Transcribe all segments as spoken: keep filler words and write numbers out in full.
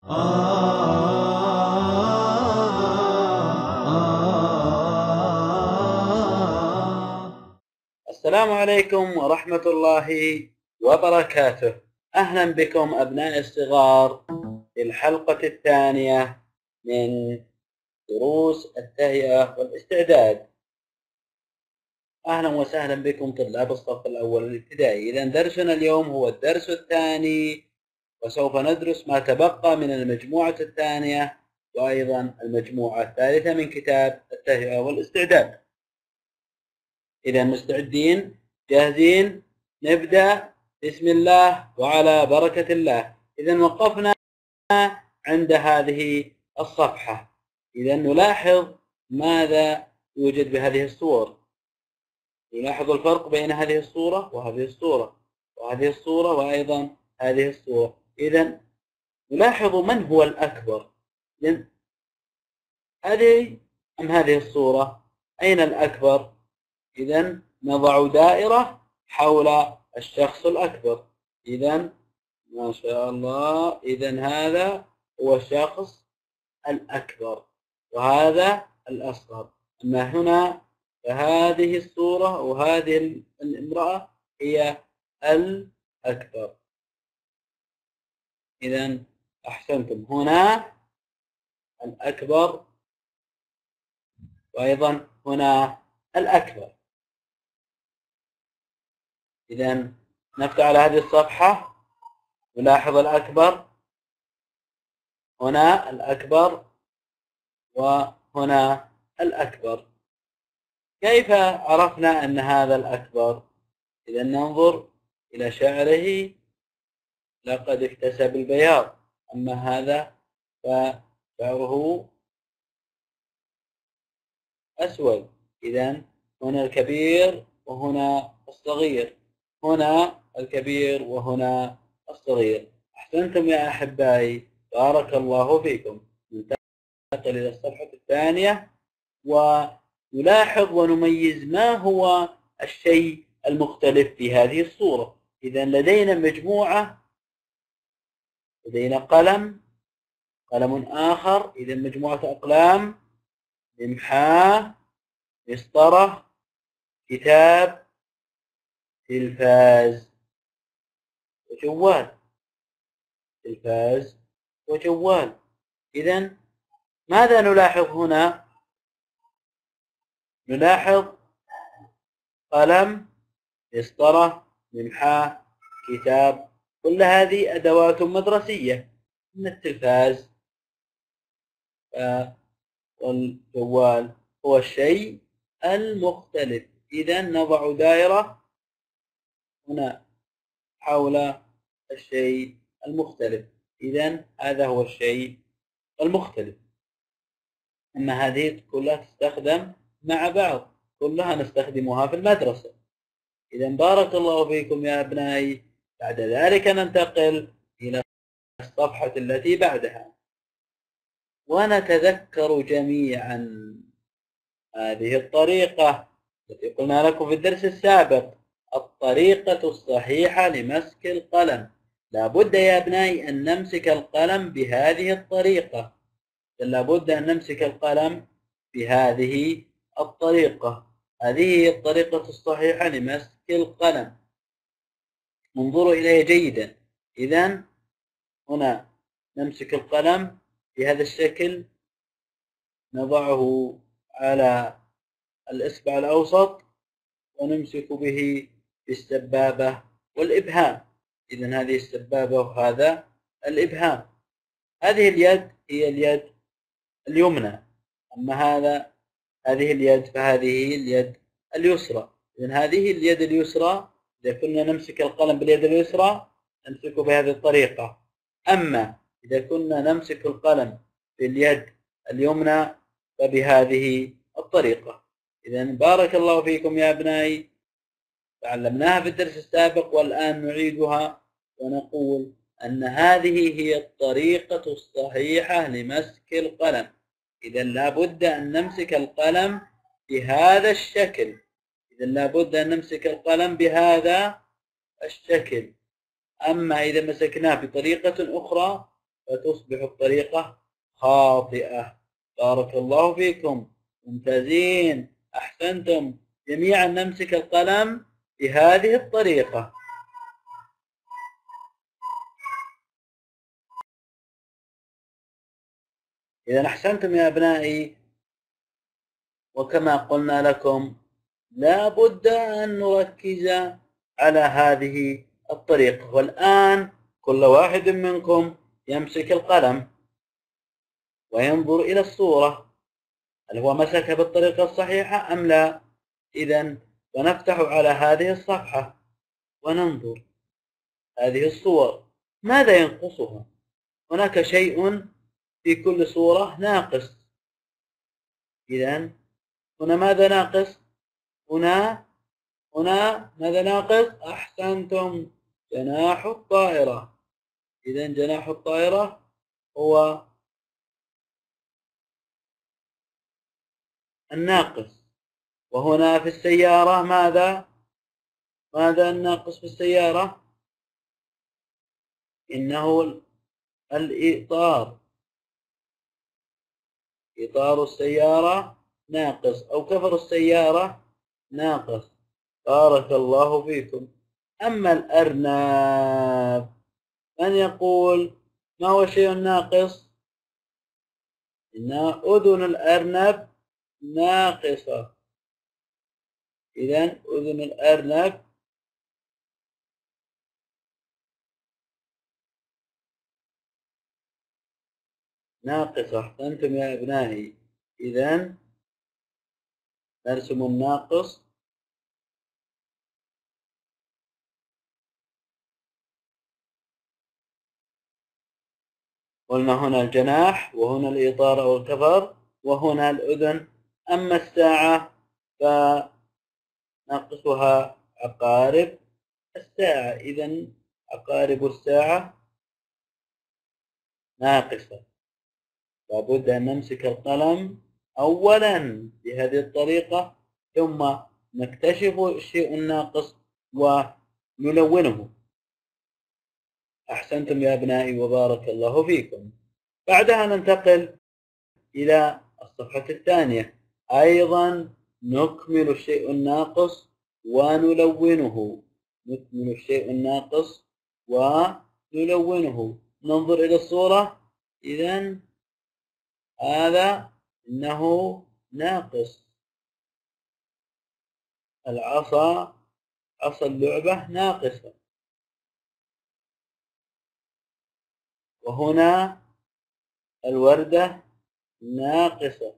السلام عليكم ورحمة الله وبركاته. أهلا بكم أبناء الصغار في الحلقة الثانية من دروس التهيئة والاستعداد. أهلا وسهلا بكم طلاب الصف الأول الابتدائي. إذا درسنا اليوم هو الدرس الثاني، وسوف ندرس ما تبقى من المجموعة الثانية وأيضا المجموعة الثالثة من كتاب التهيئة والاستعداد. إذا مستعدين؟ جاهزين؟ نبدأ. بسم الله وعلى بركة الله. إذا وقفنا عند هذه الصفحة. إذا نلاحظ ماذا يوجد بهذه الصور. نلاحظ الفرق بين هذه الصورة وهذه الصورة وهذه الصورة وأيضا هذه الصورة. إذا نلاحظ من هو الأكبر. إذن هذه أم هذه الصورة؟ أين الأكبر؟ إذا نضع دائرة حول الشخص الأكبر. إذا ما شاء الله، إذا هذا هو الشخص الأكبر وهذا الأصغر. أما هنا فهذه الصورة وهذه الامرأة هي الأكبر. إذا أحسنتم، هنا الأكبر وأيضا هنا الأكبر. إذا نفتح على هذه الصفحة، نلاحظ الأكبر، هنا الأكبر وهنا الأكبر. كيف عرفنا أن هذا الأكبر؟ إذا ننظر إلى شعره، لقد اكتسب البياض، أما هذا فشعره أسود. إذا هنا الكبير وهنا الصغير، هنا الكبير وهنا الصغير. أحسنتم يا أحبائي، بارك الله فيكم. ننتقل إلى الصفحة الثانية ونلاحظ ونميز ما هو الشيء المختلف في هذه الصورة. إذا لدينا مجموعة، لدينا قلم، قلم آخر، إذا مجموعة أقلام، لمحاة، مسطرة، كتاب، تلفاز وجوال. تلفاز وجوال. إذا ماذا نلاحظ هنا؟ نلاحظ قلم، مسطرة، لمحاة، كتاب، كل هذه أدوات مدرسية. من التلفاز والجوال هو الشيء المختلف. إذا نضع دائرة هنا حول الشيء المختلف. إذا هذا هو الشيء المختلف. أما هذه كلها تستخدم مع بعض، كلها نستخدمها في المدرسة. إذا بارك الله فيكم يا أبنائي. بعد ذلك ننتقل إلى الصفحة التي بعدها، ونتذكر جميعا هذه الطريقة التي قلنا لكم في الدرس السابق، الطريقة الصحيحة لمسك القلم. لا بد يا أبنائي أن نمسك القلم بهذه الطريقة. لا بد أن نمسك القلم بهذه الطريقة. هذه هي الطريقة الصحيحة لمسك القلم. انظروا إليه جيدا. إذا هنا نمسك القلم بهذا الشكل، نضعه على الإصبع الأوسط ونمسك به بالسبابة والإبهام. إذا هذه السبابة وهذا الإبهام. هذه اليد هي اليد اليمنى، أما هذا هذه اليد فهذه اليد اليسرى. إذا هذه اليد اليسرى، إذا كنا نمسك القلم باليد اليسرى نمسكه بهذه الطريقة. أما إذا كنا نمسك القلم باليد اليمنى فبهذه الطريقة. إذا بارك الله فيكم يا أبنائي، تعلمناها في الدرس السابق والآن نعيدها ونقول أن هذه هي الطريقة الصحيحة لمسك القلم. إذا لابد أن نمسك القلم بهذا الشكل. إذا لابد أن نمسك القلم بهذا الشكل. أما إذا مسكناه بطريقة أخرى فتصبح الطريقة خاطئة. بارك الله فيكم، ممتازين، أحسنتم. جميعا نمسك القلم بهذه الطريقة. إذا أحسنتم يا أبنائي، وكما قلنا لكم لا بد أن نركز على هذه الطريقة. والآن كل واحد منكم يمسك القلم وينظر إلى الصورة، هل هو مسك بالطريقة الصحيحة أم لا؟ إذن ونفتح على هذه الصفحة وننظر هذه الصور ماذا ينقصها. هناك شيء في كل صورة ناقص. إذن هنا ماذا ناقص؟ هنا هنا ماذا ناقص؟ أحسنتم، جناح الطائرة. إذن جناح الطائرة هو الناقص. وهنا في السيارة ماذا؟ ماذا الناقص في السيارة؟ إنه الإطار. إطار السيارة ناقص، أو كفر السيارة ناقص. بارك الله فيكم. أما الأرنب، من يقول ما هو الشيء الناقص؟ إن أذن الأرنب ناقصة. إذن أذن الأرنب ناقصة. أحسنتم يا أبنائي. إذن نرسم الناقص. قلنا هنا الجناح، وهنا الإطار أو الكفر، وهنا الأذن. أما الساعة فناقصها عقارب الساعة. إذن عقارب الساعة ناقصة. لابد أن نمسك القلم أولا بهذه الطريقة، ثم نكتشف الشيء الناقص ونلونه. أحسنتم يا أبنائي وبارك الله فيكم. بعدها ننتقل إلى الصفحة الثانية، أيضا نكمل الشيء الناقص ونلونه. نكمل الشيء الناقص ونلونه. ننظر إلى الصورة. إذن هذا إنه ناقص. العصا، عصا اللعبة ناقصة. وهنا الوردة ناقصة.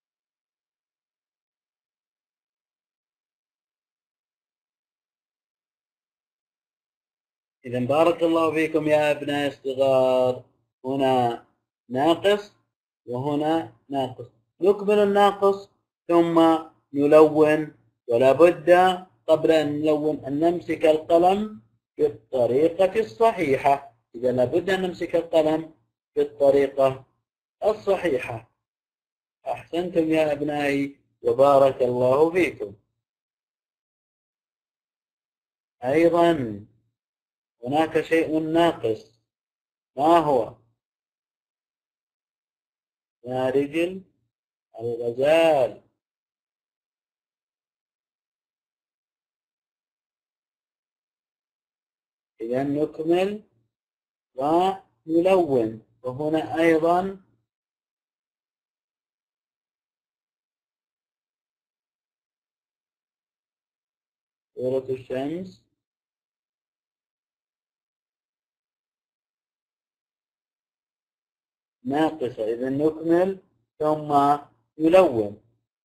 إذا بارك الله فيكم يا أبناء الصغار، هنا ناقص وهنا ناقص. نكمل الناقص ثم نلون، ولا بد قبل أن نلون أن نمسك القلم بالطريقة الصحيحة. إذا لابد أن نمسك القلم بالطريقة الصحيحة. أحسنتم يا أبنائي وبارك الله فيكم. أيضا هناك شيء ناقص، ما هو؟ ما رجل الغزال. إذا نكمل ونلون. وهنا أيضا صورة الشمس ناقصة. إذا نكمل ثم نلون.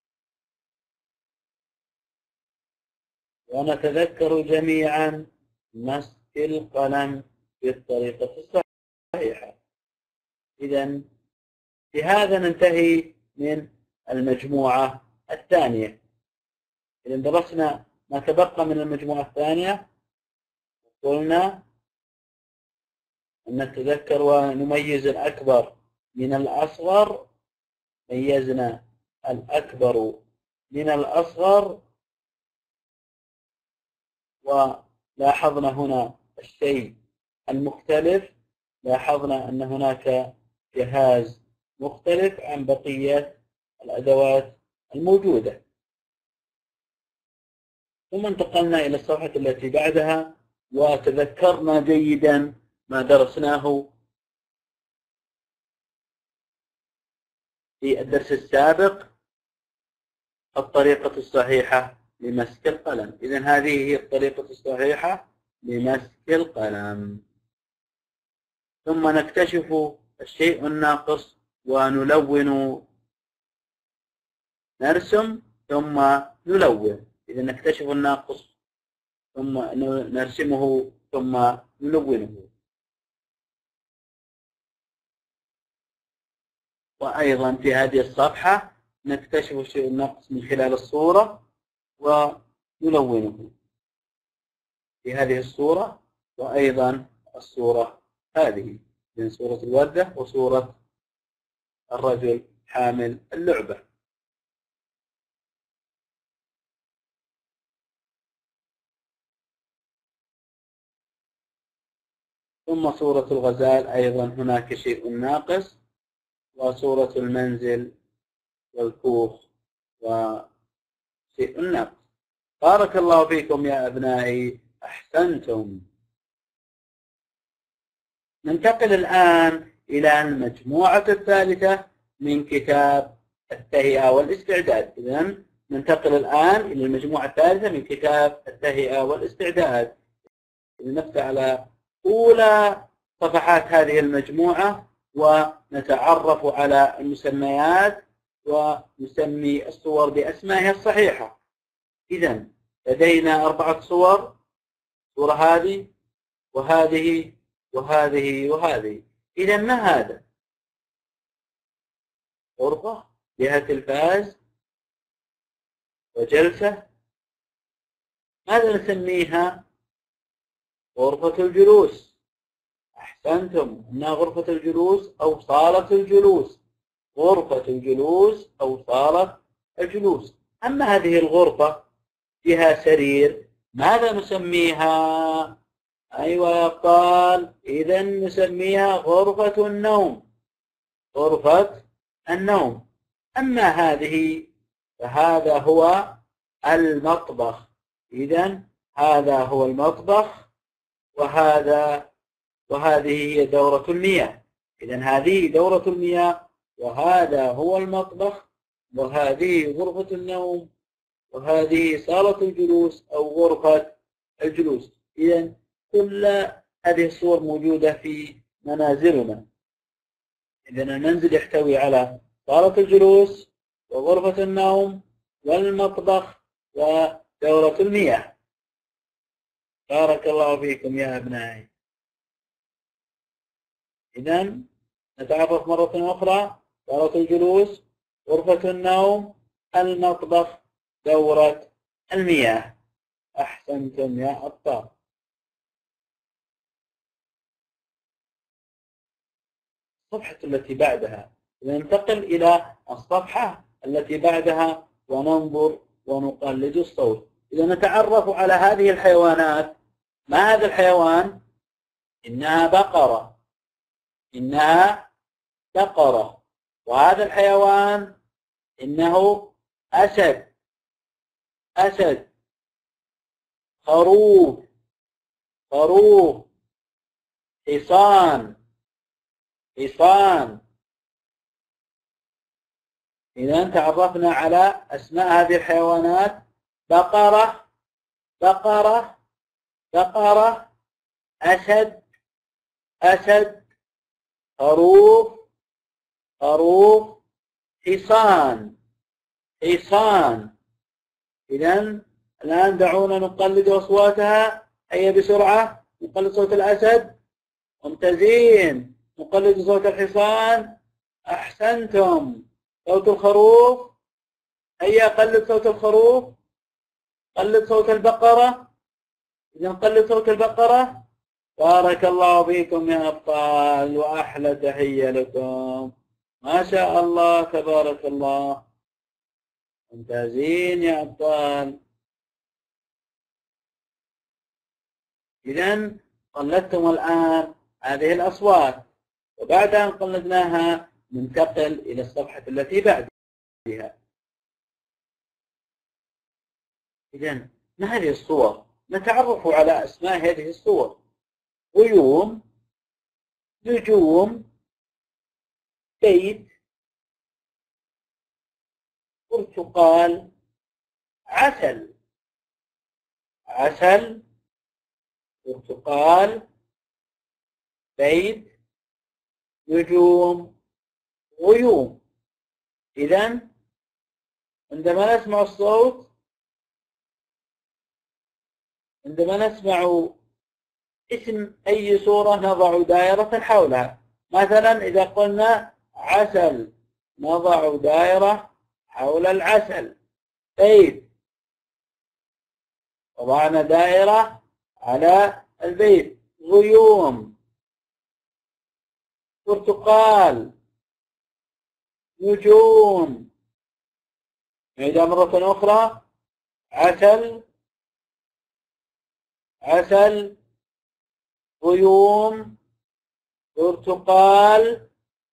ونتذكر جميعا مسك القلم بالطريقة الصحيحة. إذا بهذا ننتهي من المجموعة الثانية. إذا درسنا ما تبقى من المجموعة الثانية، قلنا أن نتذكر ونميز الأكبر من الأصغر. ميزنا الأكبر من الأصغر، ولاحظنا هنا الشيء المختلف لاحظنا أن هناك جهاز مختلف عن بقية الأدوات الموجودة. ثم انتقلنا إلى الصفحة التي بعدها وتذكرنا جيدا ما درسناه في الدرس السابق، الطريقة الصحيحة لمسك القلم. إذن هذه هي الطريقة الصحيحة لمسك القلم. ثم نكتشف الشيء الناقص ونلون، نرسم ثم نلون. إذا نكتشف الناقص ثم نرسمه ثم نلونه. وأيضا في هذه الصفحة نكتشف الشيء الناقص من خلال الصورة ونلونه في هذه الصورة، وأيضا الصورة هذه من صورة الوردة وصورة الرجل حامل اللعبة. ثم صورة الغزال أيضا هناك شيء ناقص، وصورة المنزل والكوخ وشيء ناقص. بارك الله فيكم يا أبنائي، أحسنتم. ننتقل الآن إلى المجموعة الثالثة من كتاب التهيئة والاستعداد. إذن ننتقل الآن إلى المجموعة الثالثة من كتاب التهيئة والاستعداد. نفتح على أولى صفحات هذه المجموعة ونتعرف على المسميات ونسمي الصور بأسمائها الصحيحة. إذن لدينا أربعة صور، صورة هذه وهذه وهذه وهذه. إذن ما هذا؟ غرفة فيها تلفاز وجلسة. ماذا نسميها؟ غرفة الجلوس. أحسنتم، إنها غرفة الجلوس أو صالة الجلوس. غرفة الجلوس أو صالة الجلوس. أما هذه الغرفة فيها سرير، ماذا نسميها؟ أيوة يا أبطال، إذن نسميها غرفة النوم. غرفة النوم. أما هذه فهذا هو المطبخ. إذن هذا هو المطبخ، وهذا وهذه هي دورة المياه. إذن هذه دورة المياه، وهذا هو المطبخ، وهذه غرفة النوم، وهذه صالة الجلوس أو غرفة الجلوس. إذن كل هذه الصور موجودة في منازلنا. إذن المنزل يحتوي على صالة الجلوس وغرفة النوم والمطبخ ودورة المياه. بارك الله فيكم يا أبنائي. إذن نتعرف مرة أخرى: صالة الجلوس، غرفة النوم، المطبخ، دورة المياه. أحسنتم يا أبطال. الصفحة التي بعدها، ننتقل إلى الصفحة التي بعدها وننظر ونقلد الصوت. إذا نتعرف على هذه الحيوانات. ما هذا الحيوان؟ إنها بقرة. إنها بقرة. وهذا الحيوان إنه أسد. أسد. خروف. خروف. حصان. حصان. إذا تعرفنا على أسماء هذه الحيوانات: بقرة، بقرة، بقرة، أسد، أسد، خروف، خروف، حصان، حصان. إذا الآن دعونا نقلد أصواتها. هيا بسرعة نقلد صوت الأسد. ممتازين. نقلد صوت الحصان. أحسنتم. صوت الخروف. هيا قلد صوت الخروف. قلد صوت البقرة. إذا قلد صوت البقرة. بارك الله فيكم يا أبطال، وأحلى تحية لكم. ما شاء الله تبارك الله. ممتازين يا أبطال. إذا قلدتم الآن هذه الأصوات، وبعد أن قلدناها ننتقل إلى الصفحة التي بعدها. إذن ما هذه الصور؟ نتعرف على أسماء هذه الصور: غيوم، نجوم، بيت، برتقال، عسل. عسل، برتقال، بيت، نجوم، غيوم. إذن عندما نسمع الصوت، عندما نسمع اسم أي صورة نضع دائرة حولها. مثلا إذا قلنا عسل نضع دائرة حول العسل. بيت وضعنا دائرة على البيت. غيوم، برتقال، نجوم. نعيدها مرة أخرى: عسل، عسل، غيوم، برتقال،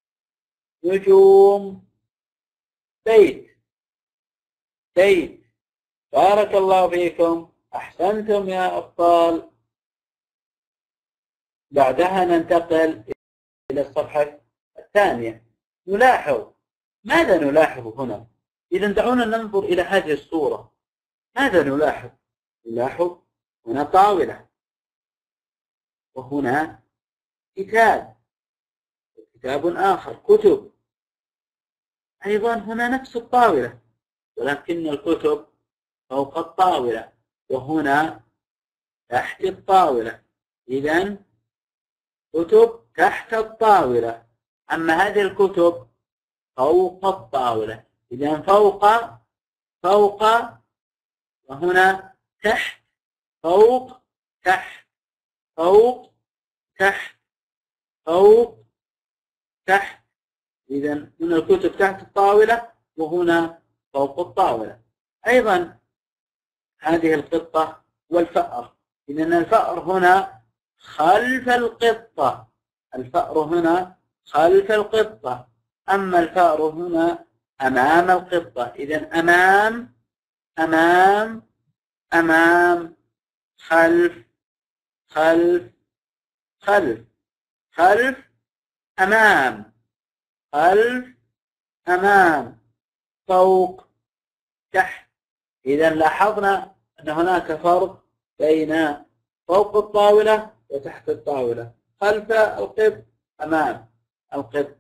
نجوم، بيت. بيت. بارك الله فيكم، أحسنتم يا أبطال. بعدها ننتقل إلى الصفحة الثانية. نلاحظ. ماذا نلاحظ هنا؟ إذا دعونا ننظر إلى هذه الصورة. ماذا نلاحظ؟ نلاحظ هنا طاولة، وهنا كتاب، كتاب آخر، كتب. أيضا هنا نفس الطاولة، ولكن الكتب فوق الطاولة، وهنا تحت الطاولة. إذن كتب تحت الطاولة، أما هذه الكتب فوق الطاولة. إذن فوق، فوق، وهنا تحت، فوق، تحت، فوق، تحت، فوق، تحت. إذن هنا الكتب تحت الطاولة، وهنا فوق الطاولة. أيضا هذه القطة والفأر. إذن الفأر هنا خلف القطة، الفأر هنا خلف القطة، أما الفأر هنا أمام القطة. إذن أمام، أمام، أمام، خلف، خلف، خلف، خلف، أمام، خلف، أمام، فوق، تحت. إذا لاحظنا أن هناك فرق بين فوق الطاولة وتحت الطاولة، خلف القط، أمام القط.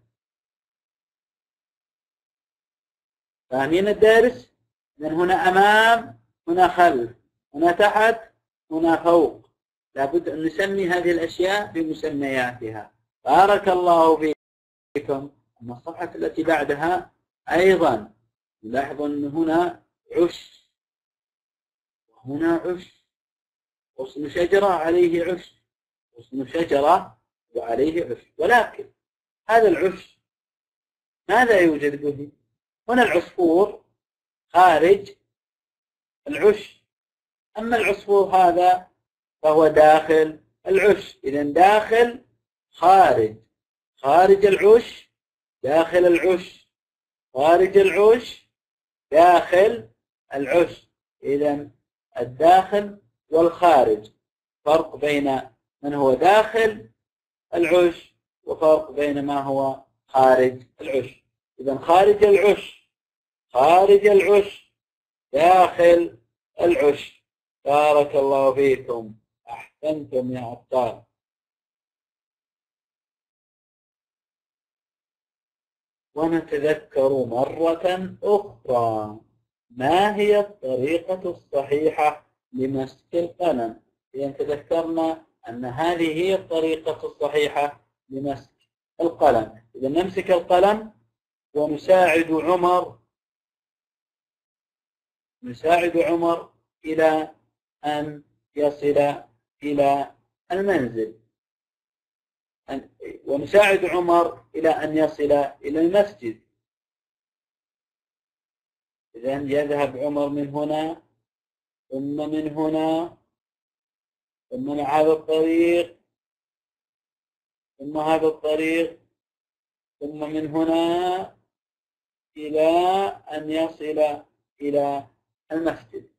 فاهمين الدارس؟ إذن هنا أمام، هنا خلف، هنا تحت، هنا فوق. لابد أن نسمي هذه الأشياء بمسمياتها. بارك الله فيكم. أما الصفحة التي بعدها أيضا نلاحظ أن هنا عش، وهنا عش، غصن شجرة عليه عش، غصن شجرة وعليه عش. ولكن هذا العش ماذا يوجد به؟ هنا العصفور خارج العش، أما العصفور هذا فهو داخل العش. إذن داخل، خارج، خارج العش، داخل العش، خارج العش، داخل العش. إذن الداخل والخارج، فرق بين من هو داخل العش وفرق بين ما هو خارج العش. إذن خارج العش، خارج العش، داخل العش. بارك الله فيكم، أحسنتم يا أبطال. ونتذكر مرة أخرى ما هي الطريقة الصحيحة لمسك القلم. إذا تذكرنا أن هذه هي الطريقة الصحيحة لمسك القلم. إذا نمسك القلم ونساعد عمر، نساعد عمر إلى أن يصل إلى المنزل، ونساعد عمر إلى أن يصل إلى المسجد. إذن يذهب عمر من هنا، ثم من هنا، ثم من هذا الطريق، ثم هذا الطريق، ثم من هنا إلى أن يصل إلى المسجد.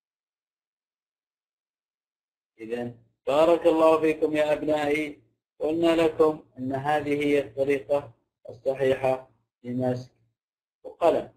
إذن بارك الله فيكم يا أبنائي، قلنا لكم أن هذه هي الطريقة الصحيحة لمسك القلم.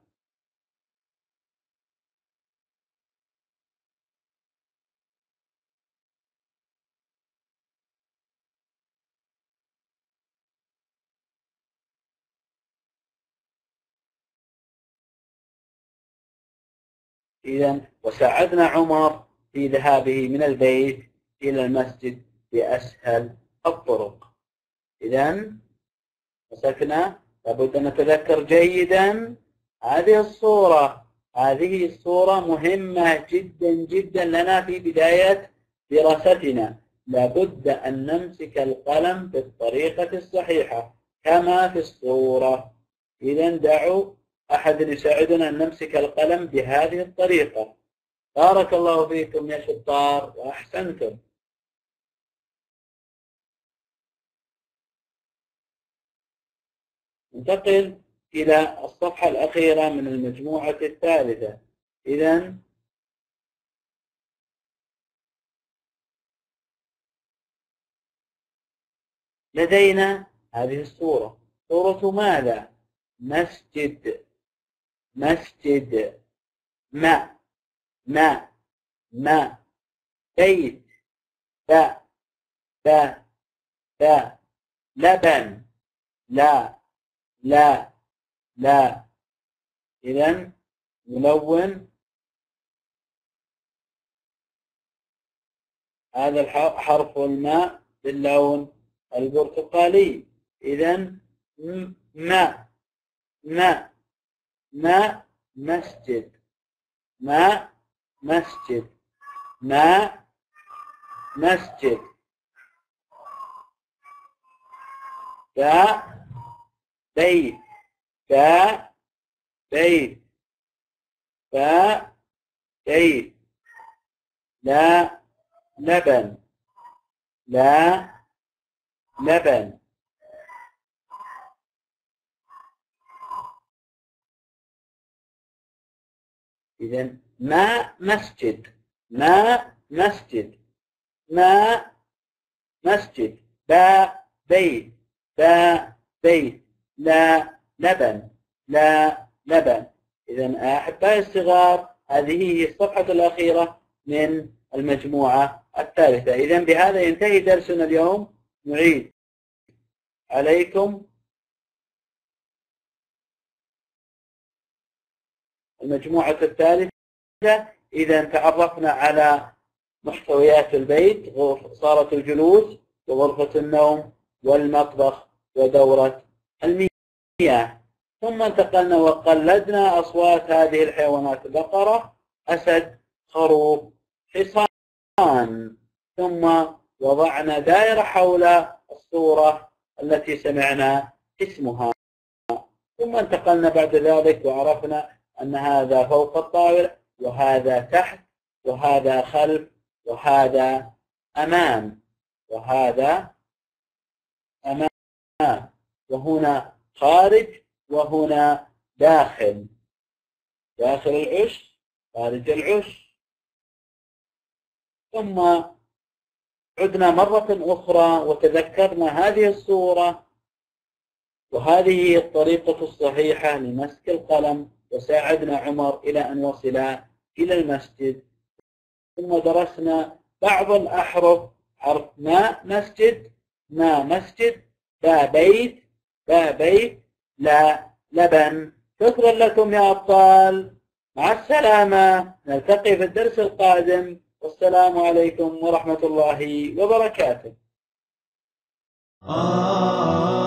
إذن وساعدنا عمر في ذهابه من البيت إلى المسجد بأسهل الطرق. إذن مسكنا، لابد أن نتذكر جيدا هذه الصورة. هذه الصورة مهمة جدا جدا لنا في بداية دراستنا. لابد أن نمسك القلم بالطريقة الصحيحة كما في الصورة. إذن دعوا أحد يساعدنا أن نمسك القلم بهذه الطريقة. بارك الله فيكم يا شطار وأحسنتم. ننتقل إلى الصفحة الأخيرة من المجموعة الثالثة. إذن لدينا هذه الصورة. صورة ماذا؟ مسجد. مسجد. ماء. ماء. ماء. بيت. باء. باء. باء. لبن. لا. لا. لا. إذن نلون هذا الحرف والماء باللون البرتقالي. إذن ماء. ماء. ماء. مسجد. ماء. مسجد. ماء. مسجد. باء. بيت. باء. بيت. باء. بيت. لا. لبن. لا. لبن. إذن ماء مسجد. ماء مسجد. ماء مسجد. باء بيت. باء بيت. لا. لبن. لا. لبن. إذن أحبائي الصغار، هذه هي الصفحة الأخيرة من المجموعة الثالثة. إذن بهذا ينتهي درسنا اليوم. نعيد عليكم المجموعة الثالثة. إذا تعرفنا على محتويات البيت، صالة الجلوس وغرفة النوم والمطبخ ودورة المياه. ثم انتقلنا وقلدنا أصوات هذه الحيوانات: بقرة، أسد، خروف، حصان. ثم وضعنا دائرة حول الصورة التي سمعنا اسمها. ثم انتقلنا بعد ذلك وعرفنا أن هذا فوق الطاولة، وهذا تحت، وهذا خلف، وهذا أمام، وهذا أمام، وهنا خارج، وهنا داخل. داخل العش، خارج العش. ثم عدنا مرة أخرى وتذكرنا هذه الصورة، وهذه هي الطريقة الصحيحة لمسك القلم. وساعدنا عمر إلى أن وصل إلى المسجد. ثم درسنا بعض الأحرف: حرف ماء مسجد، ما مسجد، با بيت، با بيت، لا لبن. شكرا لكم يا أبطال، مع السلامة، نلتقي في الدرس القادم، والسلام عليكم ورحمة الله وبركاته.